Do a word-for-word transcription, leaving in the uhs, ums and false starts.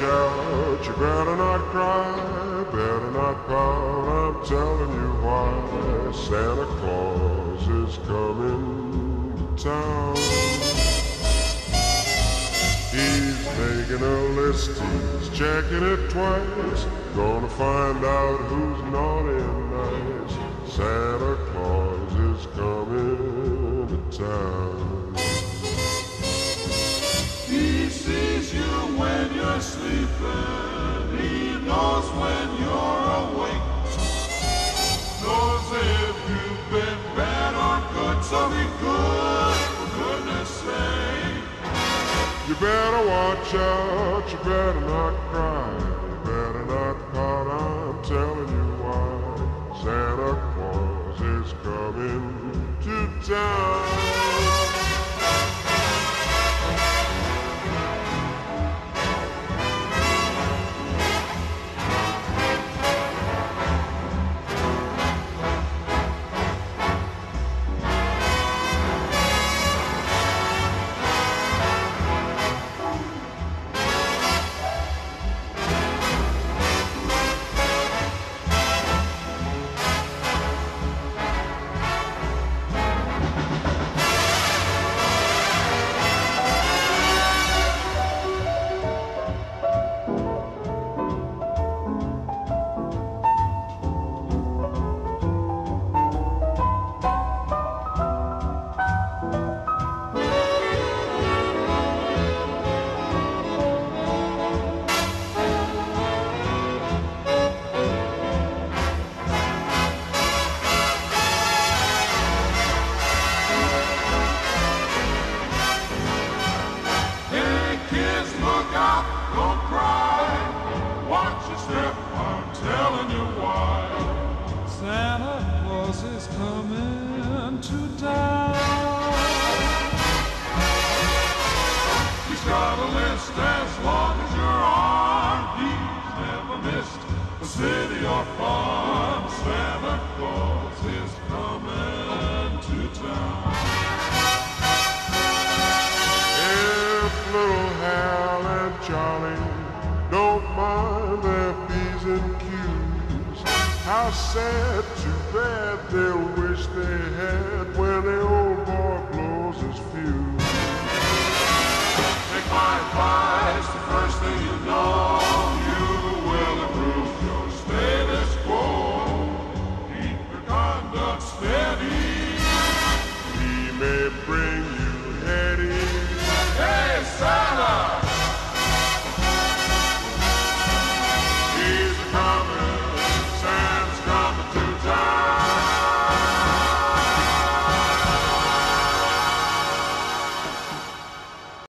watch out, you better not cry, better not pout, I'm telling you why. Santa Claus is coming to town. He's making a list, he's checking it twice, gonna find out who's naughty and nice. Santa Claus is coming to town. He sees you when you're sleeping, he knows when you're awake, knows if you've been bad or good, so be good, for goodness sake. You better watch out, you better not cry, you better not pout, I'm telling you why. Santa Claus is coming to town. Don't cry, watch your step, I'm telling you why. Santa Claus is coming to town. He's got a list as long as you're armed. He's never missed a city or farm. Santa Claus is coming to town. If little Hal and Charlie don't mind their P's and Q's, how sad, too bad, they'll wish they had when the old boy blows his fuse. Take my advice, the first thing you know, you will improve your status quo. Keep your conduct steady. He may bring